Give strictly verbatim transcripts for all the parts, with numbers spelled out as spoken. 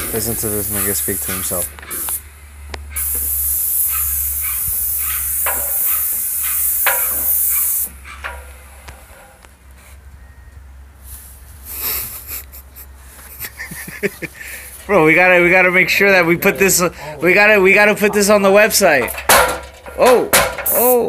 Listen to this nigga speak to himself. Bro, we gotta we gotta make sure that we put this we gotta we gotta put this on the website. Oh, oh.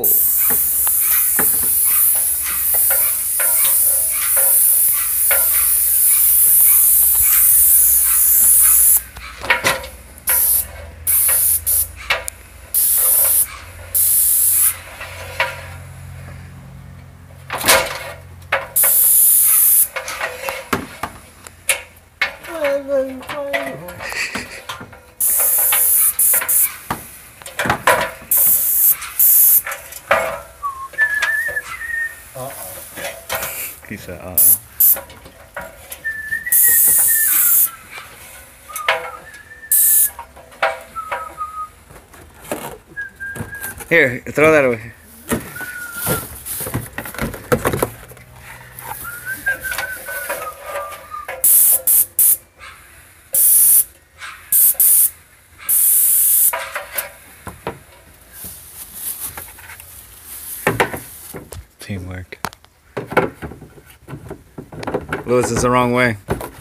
Uh-oh. He said, uh-oh. Here, throw that away. Teamwork. Lewis, it's the wrong way.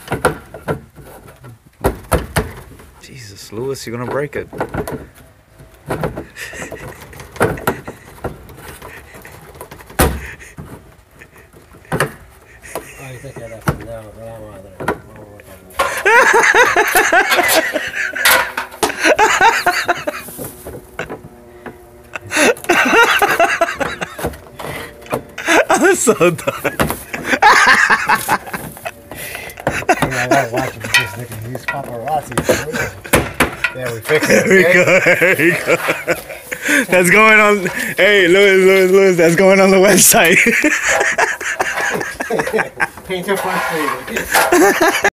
Jesus, Lewis, you're gonna break it. Oh, you think I left it down? I'm so done. I gotta watch him just looking at these paparazzi. There we fixed it. There we go. There we go. That's going on. Hey, Lewis, Lewis, Lewis, that's going on the website. Paint your front page.